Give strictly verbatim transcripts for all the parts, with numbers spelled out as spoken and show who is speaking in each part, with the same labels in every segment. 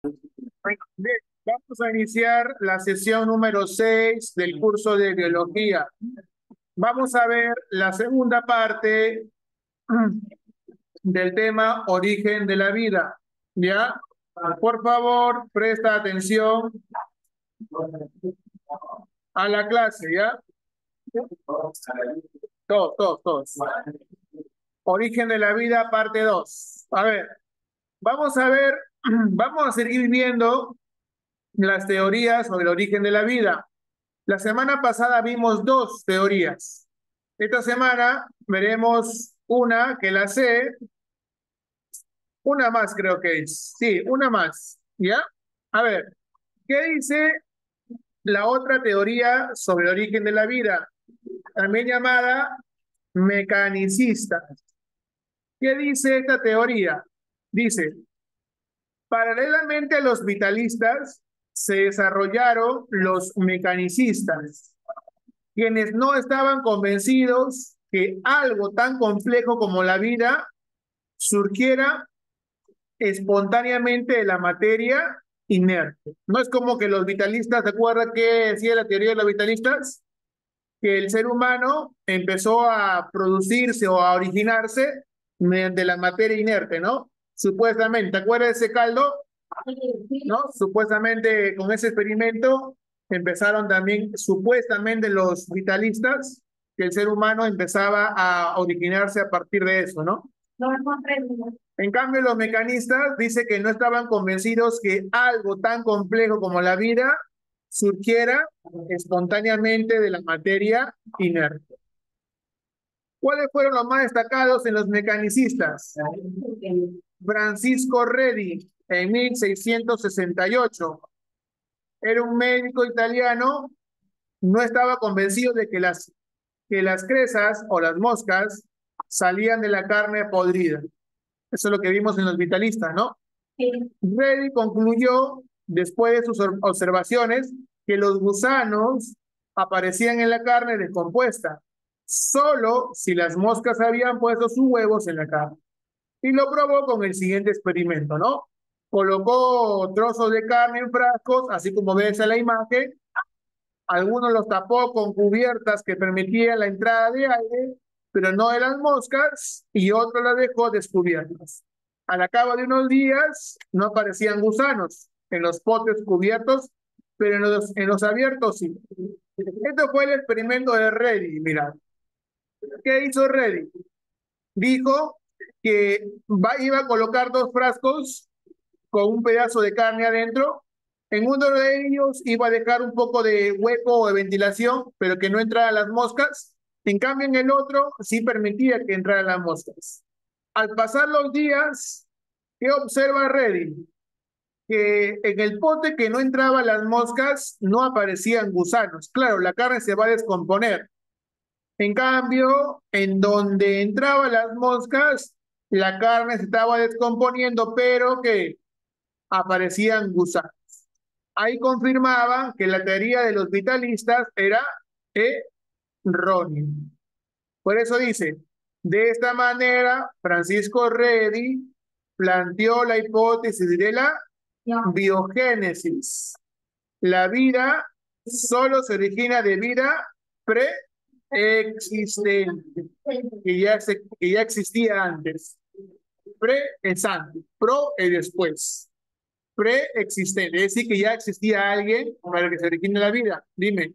Speaker 1: Bien, vamos a iniciar la sesión número seis del curso de biología. Vamos a ver la segunda parte del tema origen de la vida. ¿Ya? Por favor, presta atención a la clase, ¿ya? Todos, todos, todos. Origen de la vida, parte dos. A ver, vamos a ver, vamos a seguir viendo las teorías sobre el origen de la vida. La semana pasada vimos dos teorías. Esta semana veremos una que la sé, una más creo que es. Sí, una más. ¿Ya? A ver, ¿qué dice la otra teoría sobre el origen de la vida? También llamada mecanicista. ¿Qué dice esta teoría? Dice, paralelamente a los vitalistas, se desarrollaron los mecanicistas, quienes no estaban convencidos que algo tan complejo como la vida surgiera espontáneamente de la materia inerte. No es como que los vitalistas, ¿se acuerdan qué decía la teoría de los vitalistas? Que el ser humano empezó a producirse o a originarse mediante la materia inerte, ¿no? Supuestamente, ¿te acuerdas de ese caldo? ¿No? Supuestamente con ese experimento empezaron también, supuestamente los vitalistas, que el ser humano empezaba a originarse a partir de eso, ¿no? No me comprendo. En cambio, los mecanistas dicen que no estaban convencidos que algo tan complejo como la vida surgiera espontáneamente de la materia inerte. ¿Cuáles fueron los más destacados en los mecanicistas? Francisco Redi, en mil seiscientos sesenta y ocho. Era un médico italiano, no estaba convencido de que las, que las cresas o las moscas salían de la carne podrida. Eso es lo que vimos en los vitalistas, ¿no? Sí. Redi concluyó, después de sus observaciones, que los gusanos aparecían en la carne descompuesta, solo si las moscas habían puesto sus huevos en la carne. Y lo probó con el siguiente experimento, ¿no? Colocó trozos de carne en frascos, así como ves en la imagen. Algunos los tapó con cubiertas que permitían la entrada de aire, pero no eran moscas, y otros las dejó descubiertas. Al cabo de unos días no aparecían gusanos en los potes cubiertos, pero en los, en los abiertos sí. Esto fue el experimento de Redi, mira. ¿Qué hizo Redi? Dijo que va, iba a colocar dos frascos con un pedazo de carne adentro. En uno de ellos iba a dejar un poco de hueco o de ventilación, pero que no entraran las moscas. En cambio, en el otro sí permitía que entraran las moscas. Al pasar los días, ¿qué observa Redi? Que en el pote que no entraban las moscas no aparecían gusanos. Claro, la carne se va a descomponer. En cambio, en donde entraban las moscas, la carne se estaba descomponiendo, pero que aparecían gusanos. Ahí confirmaban que la teoría de los vitalistas era errónea. Por eso dice, de esta manera, Francisco Redi planteó la hipótesis de la biogénesis. La vida solo se origina de vida preexistente, que ya, se, que ya existía antes. Pre es antes, pro es después. Preexistente, es decir, que ya existía alguien para que se origine la vida. Dime.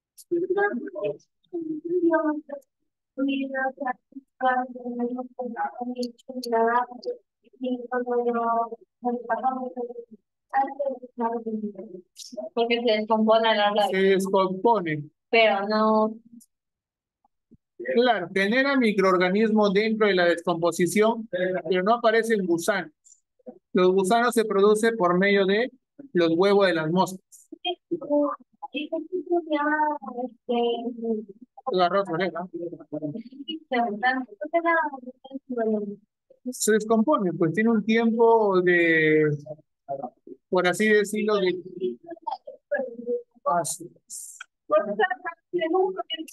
Speaker 2: Porque se descompone a la larga.
Speaker 1: Se descompone.
Speaker 2: Pero no.
Speaker 1: Claro, genera microorganismos dentro de la descomposición, pero no aparecen gusanos. Los gusanos se producen por medio de los huevos de las moscas. Arroz, ¿no? Se descompone, pues tiene un tiempo de, por así decirlo, de... Así es.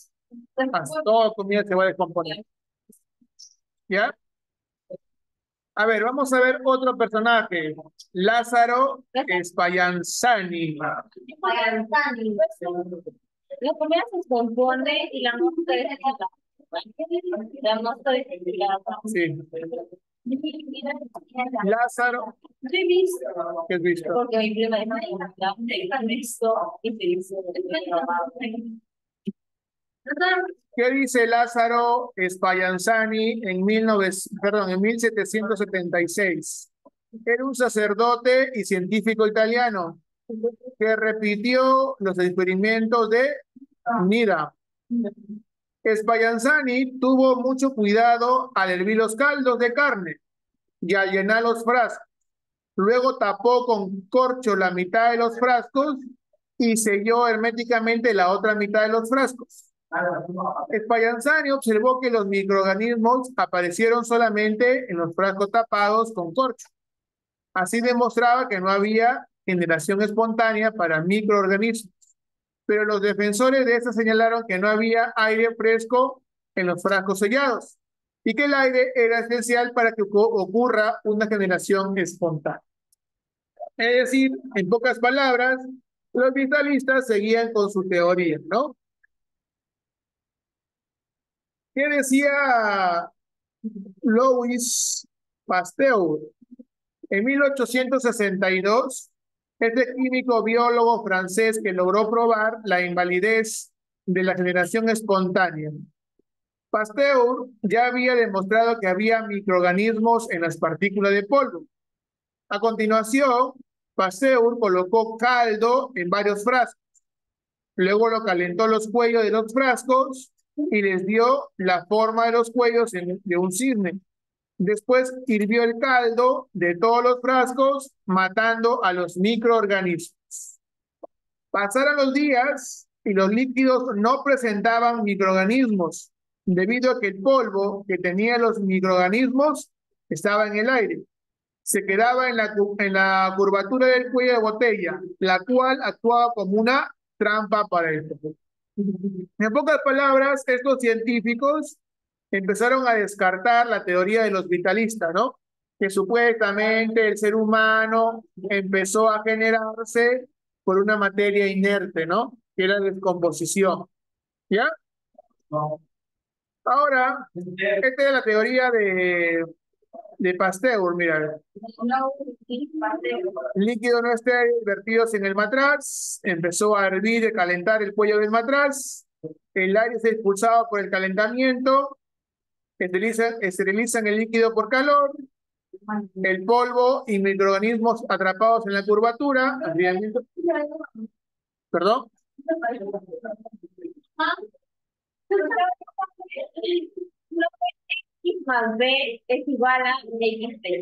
Speaker 1: Toda comida se va a descomponer. ¿Ya? A ver, vamos a ver otro personaje. Lázaro Spallanzani.
Speaker 2: La comida se compone y la mosca es la la mosca es
Speaker 1: Sí. Lázaro.
Speaker 2: Sí, he visto.
Speaker 1: ¿Qué has visto?
Speaker 2: Porque mi prima es la visto y se hizo.
Speaker 1: ¿Qué dice Lázaro Spallanzani en, mil novecientos, perdón, en mil setecientos setenta y seis? Era un sacerdote y científico italiano que repitió los experimentos de Nida. Spallanzani tuvo mucho cuidado al hervir los caldos de carne y al llenar los frascos. Luego tapó con corcho la mitad de los frascos y selló herméticamente la otra mitad de los frascos. Spallanzani observó que los microorganismos aparecieron solamente en los frascos tapados con corcho. Así demostraba que no había generación espontánea para microorganismos. Pero los defensores de esta señalaron que no había aire fresco en los frascos sellados y que el aire era esencial para que ocurra una generación espontánea. Es decir, en pocas palabras, los vitalistas seguían con su teoría, ¿no? ¿Qué decía Louis Pasteur? En mil ochocientos sesenta y dos, este químico biólogo francés que logró probar la invalidez de la generación espontánea. Pasteur ya había demostrado que había microorganismos en las partículas de polvo. A continuación, Pasteur colocó caldo en varios frascos. Luego lo calentó los cuellos de los frascos y les dio la forma de los cuellos de un cisne. Después hirvió el caldo de todos los frascos, matando a los microorganismos. Pasaron los días y los líquidos no presentaban microorganismos, debido a que el polvo que tenía los microorganismos estaba en el aire. Se quedaba en la, en la curvatura del cuello de botella, la cual actuaba como una trampa para el polvo. En pocas palabras, estos científicos empezaron a descartar la teoría de los vitalistas, ¿no? Que supuestamente el ser humano empezó a generarse por una materia inerte, ¿no? Que era descomposición. ¿Ya? Ahora, esta es la teoría de, de Pasteur, mira. Líquido no estéril vertidos en el matraz, empezó a hervir y calentar el cuello del matraz, el aire se expulsaba por el calentamiento, esterilizan, esterilizan el líquido por calor, el polvo y microorganismos atrapados en la curvatura. ¿Perdón?
Speaker 2: X más B es igual a X B.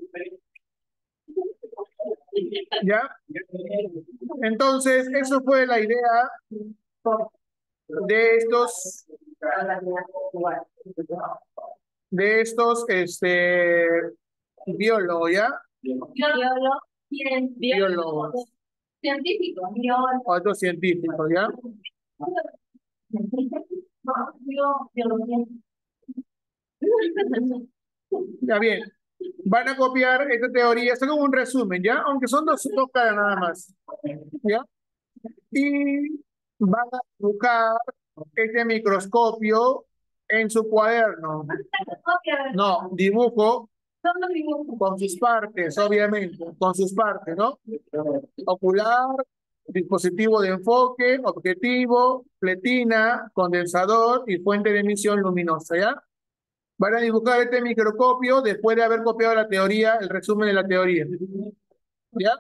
Speaker 1: ¿Ya? Entonces, eso fue la idea de estos de estos este biólogos, ¿ya?
Speaker 2: Biólogo,
Speaker 1: biólogos,
Speaker 2: científicos,
Speaker 1: otros científicos, ¿ya? Ya bien, van a copiar esta teoría, esto como un resumen, ¿ya? Aunque son dos, dos caras nada más, ¿ya? Y van a buscar este microscopio en su cuaderno. No, dibujo con sus partes, obviamente, con sus partes, ¿no? Ocular, dispositivo de enfoque, objetivo, pletina, condensador y fuente de emisión luminosa, ¿ya? Van a dibujar este microscopio después de haber copiado la teoría, el resumen de la teoría. ¿Ya?